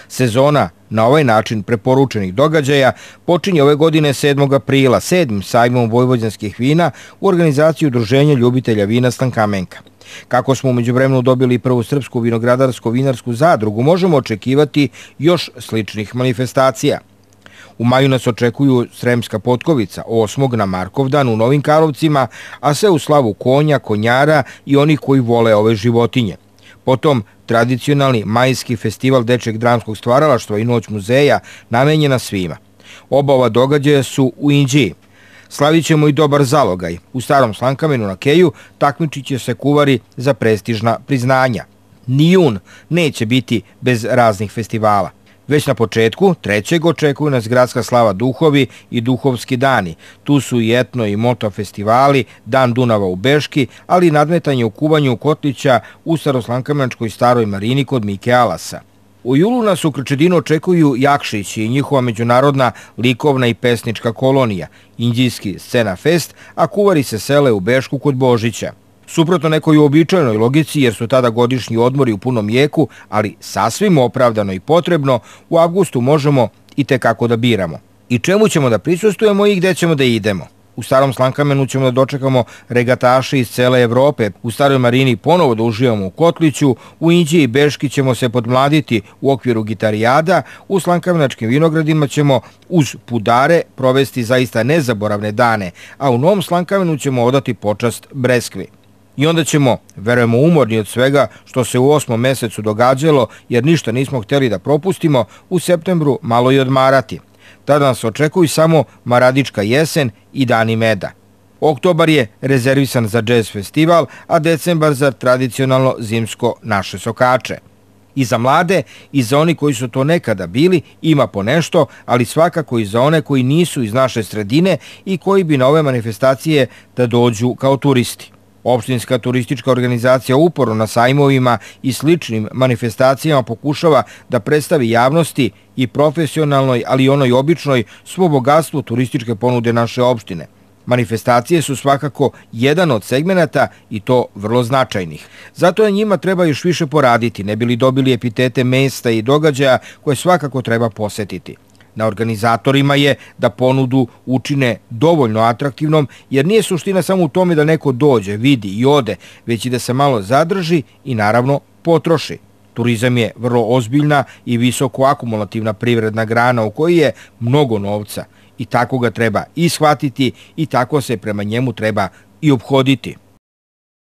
Sezona na ovaj način preporučenih događaja počinje ove godine 7. aprila 7. sajmom vojvođanskih vina u organizaciji Udruženja ljubitelja vina Slankamenka. Kako smo u međuvremenu dobili prvu srpsku vinogradarsko-vinarsku zadrugu, možemo očekivati još sličnih manifestacija. U maju nas očekuju Sremska potkovica, 8. na Markovdan u Novim Karlovcima, a sve u slavu konja, konjara i onih koji vole ove životinje. Potom tradicionalni majski festival dečjeg dramskog stvaralaštva i noć muzeja namenjena svima. Oba ova događaja su u Inđiji. Slavit ćemo i dobar zalogaj. U Starom Slankamenu na Keju takmičit će se kuvari za prestižna priznanja. Ni jun neće biti bez raznih festivala. Već na početku, 3. očekuju nas Gradska slava Duhovi i Duhovski dani. Tu su i etno i moto festivali, Dan Dunava u Beški, ali i nadmetanje u kuvanju kotlića u Staroslankameničkoj Staroj Marini kod Mike Alasa. U julu nas u Krčedinu očekuju Jakšići i njihova međunarodna likovna i pesnička kolonija, Inđijski scena fest, a kuvari se sele u Bešku kod Božića. Suprotno nekoj uobičajenoj logici, jer su tada godišnji odmori u punom jeku, ali sasvim opravdano i potrebno, u avgustu možemo i tekako da biramo. I čemu ćemo da prisustvujemo i gde ćemo da idemo? U Starom Slankamenu ćemo da dočekamo regataše iz cele Evrope, u Staroj Marini ponovo da uživamo u Kotliću, u Inđiji i Beški ćemo se podmladiti u okviru gitarijada, u Slankamenačkim vinogradima ćemo uz pudare provesti zaista nezaboravne dane, a u Novom Slankamenu ćemo odati počast breskvi. I onda ćemo, verujemo umorni od svega što se u 8. mesecu događalo, jer ništa nismo htjeli da propustimo, u septembru malo i odmarati. Tada nas očekuju samo Maradička jesen i Dani meda. Oktobar je rezervisan za džez festival, a decembar za tradicionalno zimsko naše sokače. I za mlade i za oni koji su to nekada bili ima po nešto, ali svakako i za one koji nisu iz naše sredine i koji bi na ove manifestacije da dođu kao turisti. Opštinska turistička organizacija uporno na sajmovima i sličnim manifestacijama pokušava da predstavi javnosti i profesionalnoj, ali i onoj običnoj, svo bogatstvo turističke ponude naše opštine. Manifestacije su svakako jedan od segmenata i to vrlo značajnih. Zato na njima treba još više poraditi, ne bi li dobili epitete mesta i događaja koje svakako treba posetiti. Na organizatorima je da ponudu učine dovoljno atraktivnom, jer nije suština samo u tome da neko dođe, vidi i ode, već i da se malo zadrži i naravno potroši. Turizam je vrlo ozbiljna i visoko akumulativna privredna grana u kojoj je mnogo novca i tako ga treba i shvatiti i tako se prema njemu treba i ophoditi.